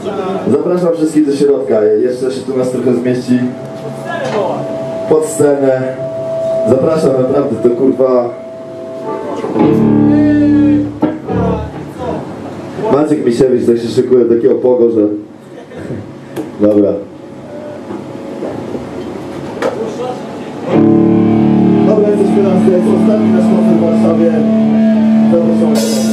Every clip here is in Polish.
Zapraszam wszystkich do środka. Jeszcze się tu nas trochę zmieści. Pod scenę. Zapraszam, naprawdę, to kurwa... Maciek Misiewicz tak się szykuje do takiego pogo, że... Dobra. Dobra, jesteśmy na scenie. Jest ostatni nasz koncert w Warszawie. Zapraszam.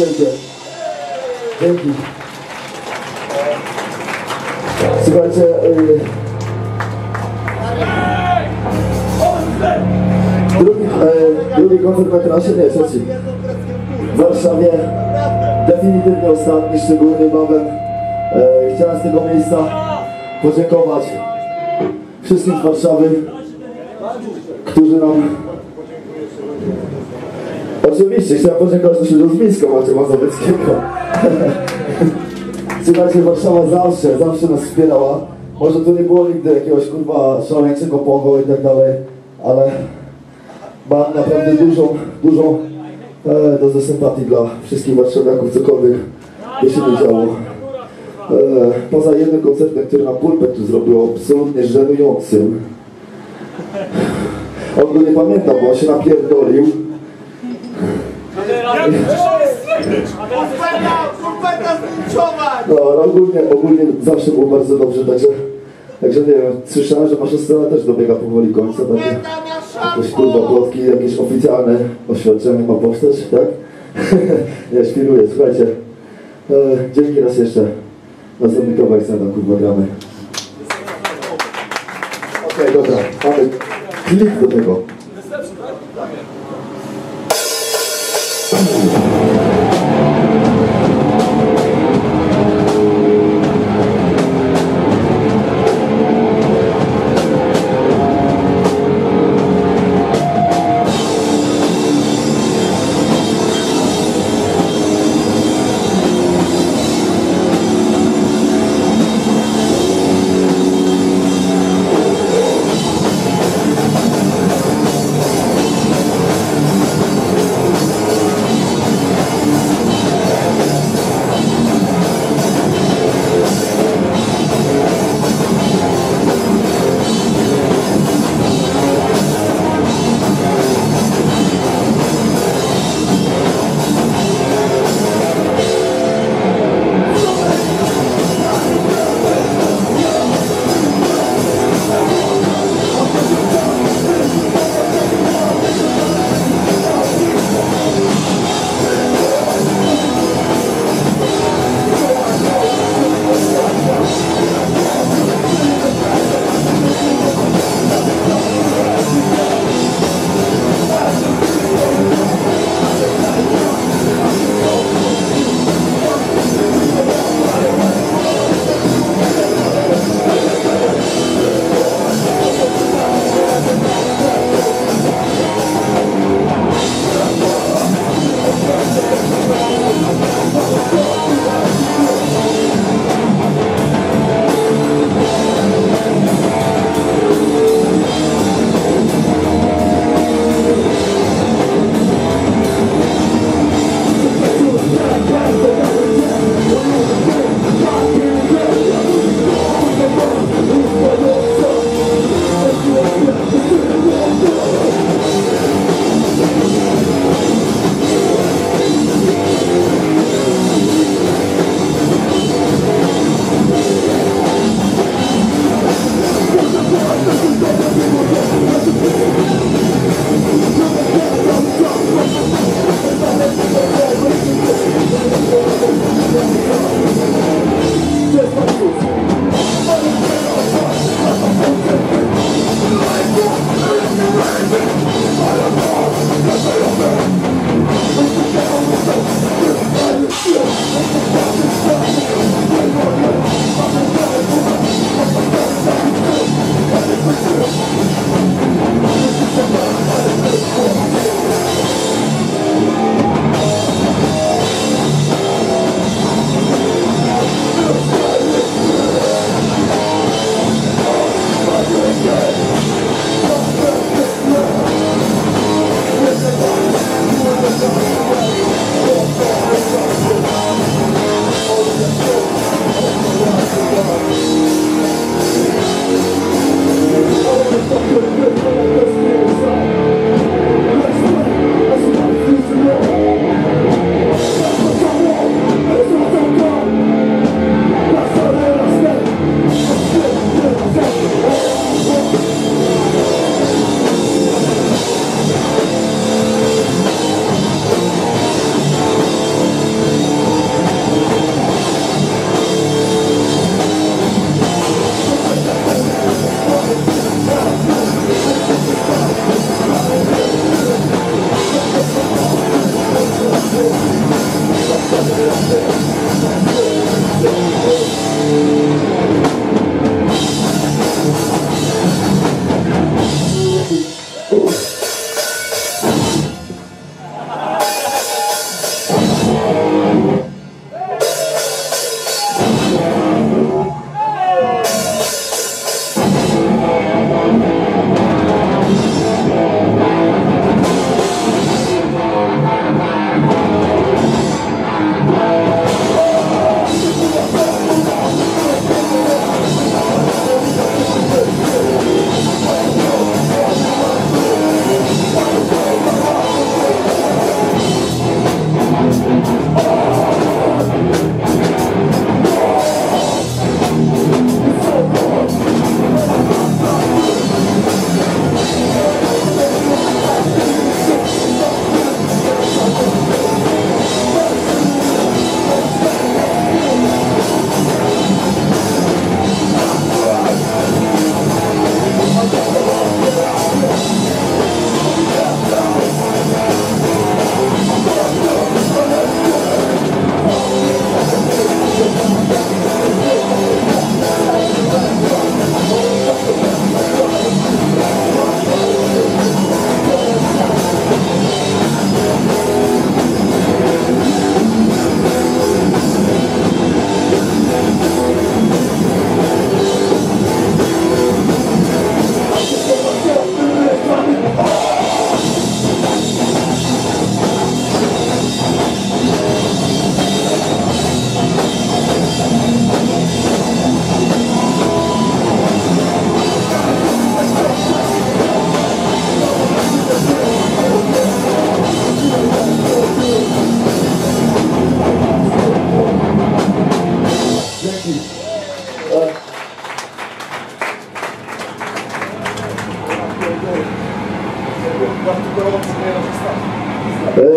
wielkie. Dzięki. Słuchajcie, drugi koncert na trasie, nie, trzeci. W Warszawie, definitywnie ostatni, szczególnie niebawem. Chciałem z tego miejsca podziękować wszystkim z Warszawy, którzy nam... Oczywiście, chciałem podziękować też z Mińska Macie Mazowieckiego. Słuchajcie, Warszawa zawsze nas wspierała. Może to nie było nigdy jakiegoś kurwa szaleńczego pogo i tak dalej, ale mam naprawdę dużą dozę sympatii dla wszystkich warszawiaków, cokolwiek by się nie działo. Poza jednym koncertem, który na Pulpet tu zrobił, absolutnie żenującym. On go nie pamięta, bo on się napierdolił. No, ogólnie zawsze było bardzo dobrze, także nie wiem, słyszałem, że wasza strona też dobiega powoli końca, takie jakieś kurwa plotki, jakieś oficjalne oświadczenie ma powstać, tak? Nie, świruję, słuchajcie, dzięki raz jeszcze, następny kawałek tam kurwa gramy. Okej, dobra, mamy klip do tego.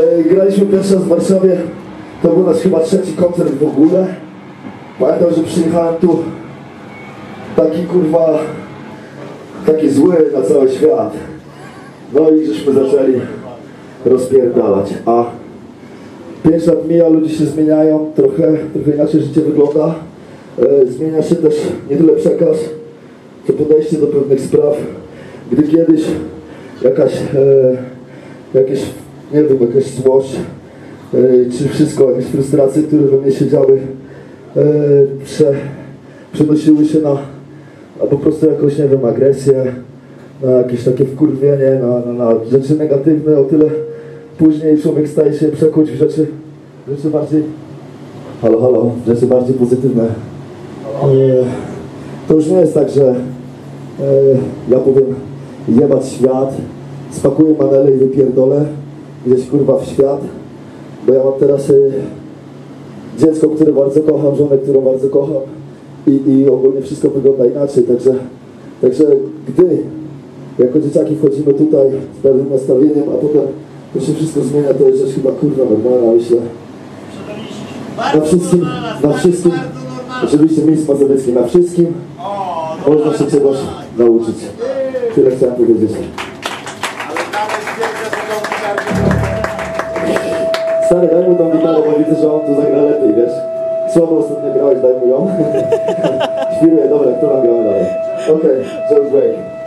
Graliśmy pierwszy raz w Warszawie, to był nasz chyba trzeci koncert w ogóle. Pamiętam, że przyjechałem tu taki kurwa, taki zły na cały świat. No i żeśmy zaczęli rozpierdalać. A 5 lat mija, ludzie się zmieniają, trochę inaczej życie wygląda. Zmienia się też nie tyle przekaz, co podejście do pewnych spraw. Gdy kiedyś jakaś złość, czy wszystko, jakieś frustracje, które we mnie siedziały, przenosiły się na po prostu jakąś, nie wiem, agresję, na jakieś takie wkurwienie, na rzeczy negatywne, o tyle później człowiek staje się przekuć w rzeczy bardziej, rzeczy bardziej pozytywne. To już nie jest tak, że ja powiem jebać świat, spakuję manele i wypierdolę gdzieś kurwa w świat, bo ja mam teraz dziecko, które bardzo kocham, żonę, którą bardzo kocham i ogólnie wszystko wygląda inaczej, także gdy jako dzieciaki wchodzimy tutaj z pewnym nastawieniem, a potem to się wszystko zmienia, to jest rzecz chyba kurwa normalna, myślę. Na wszystkim, oczywiście miejsc mazowieckie, na wszystkim można się czegoś nauczyć. Tyle chciałem powiedzieć. Stary, daj mu tą gitarę, bo widzę, że on tu zagra lepiej, wiesz? Słabo ostatnio grałeś, daj mu ją. Świruję, dobra, kto nam gramy dalej? Okej, Joe Break.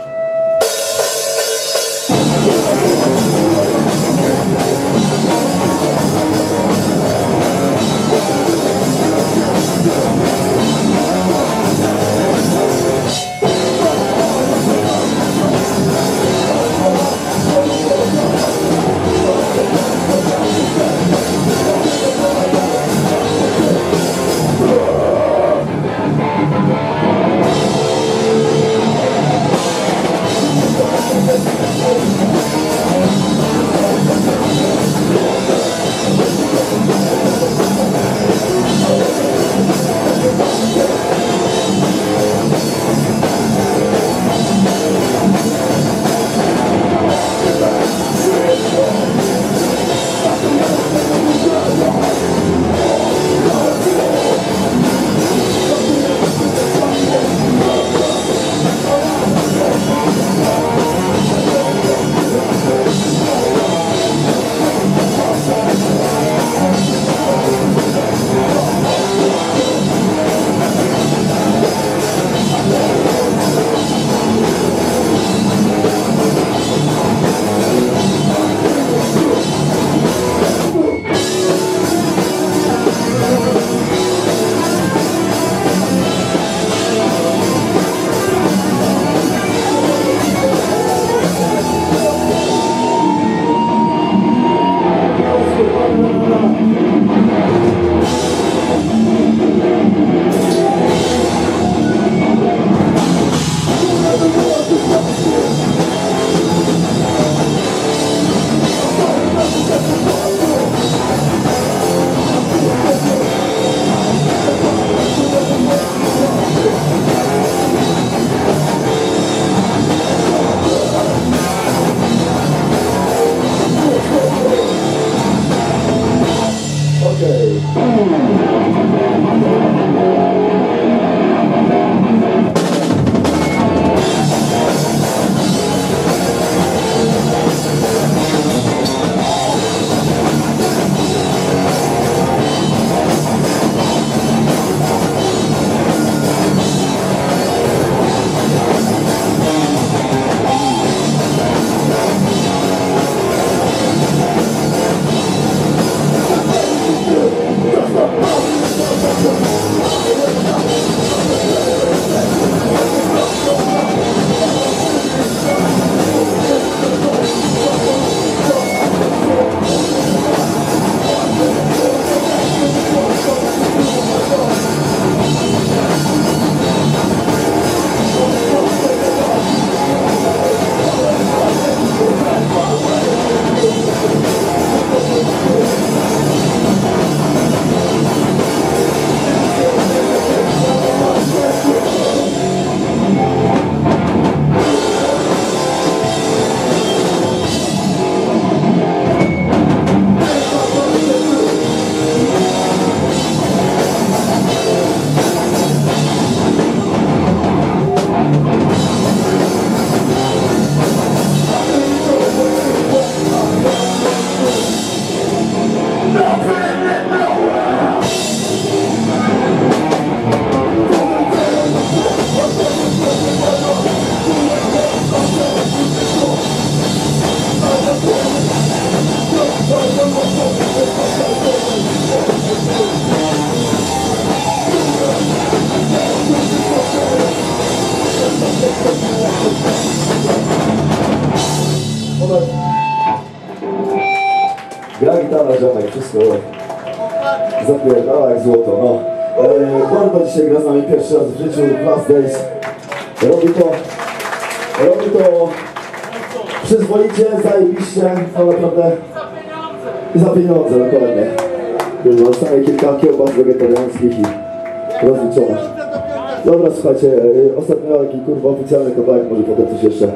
gitara, ziomek, wszystko zapierdala jak złoto, no. Gordo dzisiaj gra z nami pierwszy raz w życiu, Last Days. Robi to przyzwoicie, zajebiście, no naprawdę za pieniądze, dokładnie. Zostanie kilka kiełbas wegetariańskich i rozliczone. Dobra, słuchajcie, ostatnio taki kurwa oficjalny kawałek, może potem coś jeszcze.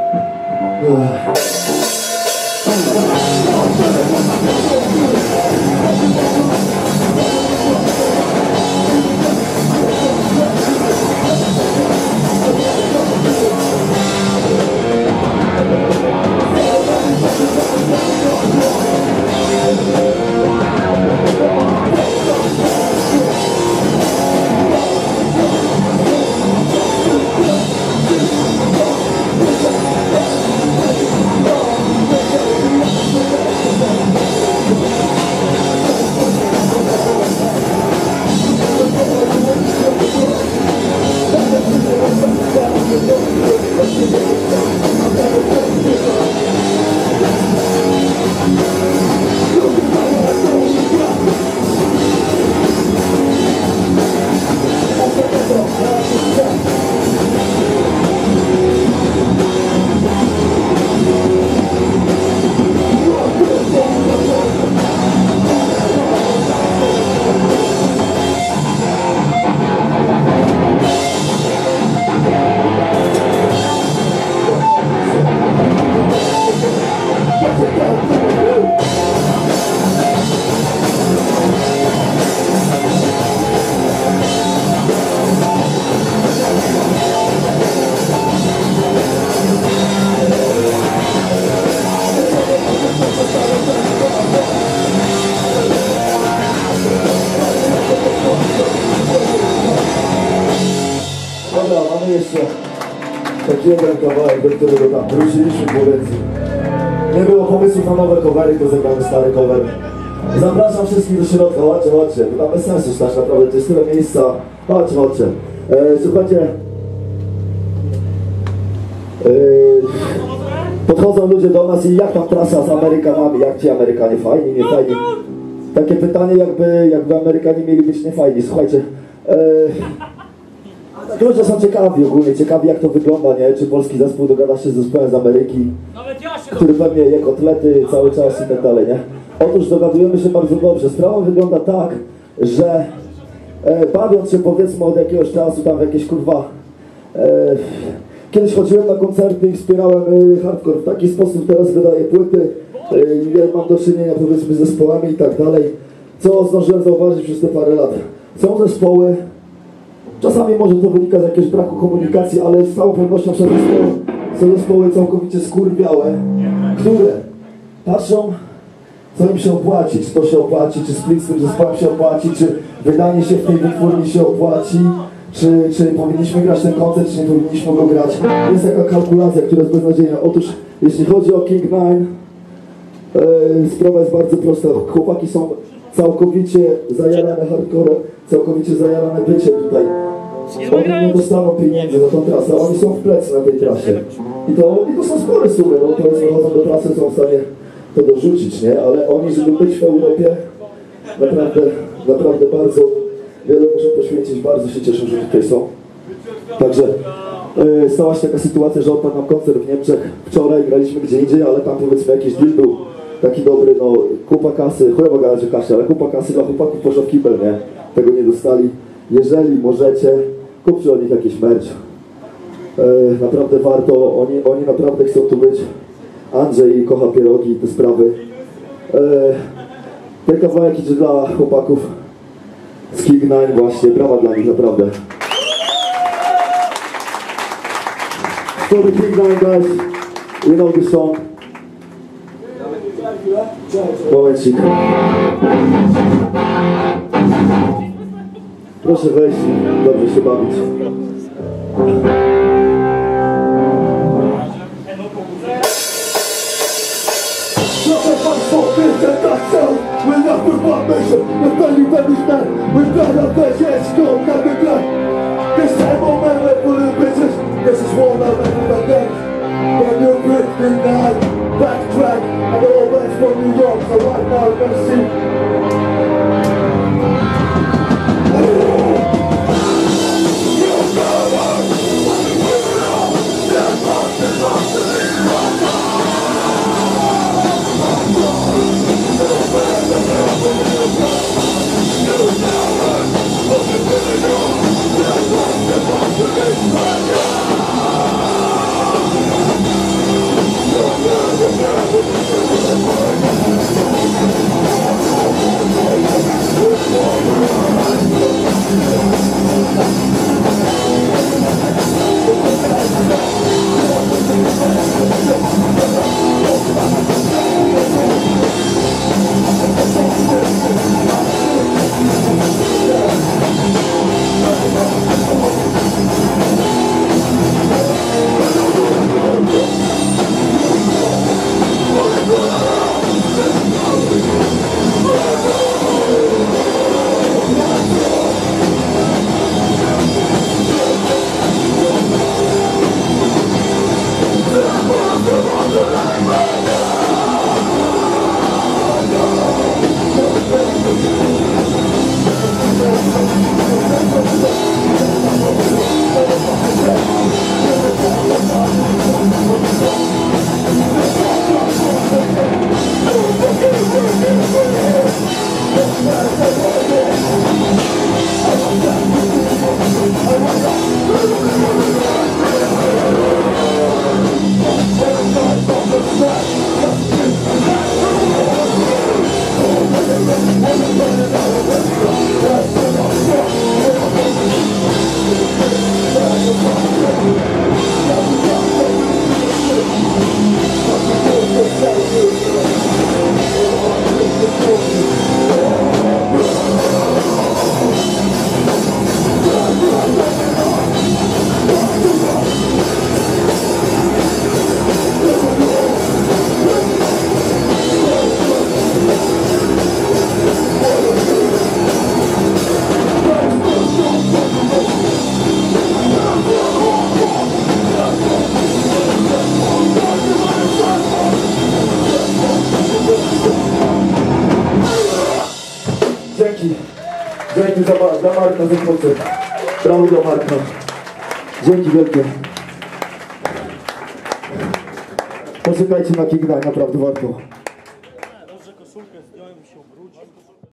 Taki jeden kawałek, do którego tam wróciliśmy po lekcji. Nie było pomysłów na nowe covery, to zagramy stary cover. Zapraszam wszystkich do środka, chodźcie, to tam bez sensu stać, naprawdę, to jest tyle miejsca. Chodźcie. Słuchajcie. Podchodzą ludzie do nas i jak tam trasa z Amerykanami, jak ci Amerykanie, fajni, nie fajni? Takie pytanie, jakby Amerykanie mieli być niefajni, słuchajcie. Ludzie są ciekawi ogólnie, jak to wygląda, nie? Czy polski zespół dogada się z zespołem z Ameryki, który pewnie je kotlety cały czas i tak dalej, nie? Otóż dogadujemy się bardzo dobrze. Sprawa wygląda tak, że bawiąc się powiedzmy od jakiegoś czasu tam w jakieś kurwa... Kiedyś chodziłem na koncerty i wspierałem hardcore w taki sposób, teraz wydaję płyty, mam do czynienia powiedzmy z zespołami i tak dalej, co zdążyłem zauważyć przez te parę lat. Są zespoły, czasami może to wynika z jakiegoś braku komunikacji, ale z całą pewnością są zespoły całkowicie skurwiałe, które patrzą, co im się opłaci, czy to się opłaci, czy split z tym zespołem się opłaci, czy wydanie się w tej wytwórni się opłaci, czy powinniśmy grać ten koncert, czy nie powinniśmy go grać. Jest taka kalkulacja, która jest beznadziejna. Otóż, jeśli chodzi o King Nine, sprawa jest bardzo prosta. Chłopaki są całkowicie zajarane hardcore, całkowicie zajarane byciem tutaj. Oni nie dostaną pieniędzy za tą trasę, oni są w plecy na tej trasie. I to są spore sumy, no powiedzmy chodzą do trasy, są w stanie to dorzucić, nie? Ale oni, żeby być w Europie, naprawdę bardzo wiele muszą poświęcić, bardzo się cieszę, że tutaj są. Także stała się taka sytuacja, że odpadł nam koncert w Niemczech. Wczoraj graliśmy gdzie indziej, ale tam powiedzmy jakiś deal był taki dobry, no kupa kasy, chujowo gadać o kasie, ale kupa kasy dla chłopaków poszła w kibel, nie? Tego nie dostali. Jeżeli możecie, kupcie od nich jakiś merch. Naprawdę warto, oni naprawdę chcą tu być. Andrzej kocha pierogi i te sprawy. Ten kawałek idzie dla chłopaków z King Nine właśnie, brawa dla nich, naprawdę. For the King Nine guys, you know the song. Momencik. Proszę wejść i dobrze się bawić. Proszę Państwa, prezentacja, my na wpływamy się, na pełni pewnych wybrana też jest to, każdy kraj. This time moment, we're full of bitches, this is one of them again. When you're breaking down, backtrack, and all west from New York, so right now. Mark, merci. Dzięki dla Marka za koncert. Brawo dla Marka. Dzięki wielkie. Poczekajcie na Kigna, naprawdę warto. Dobrze, koszulkę zdjąłem się.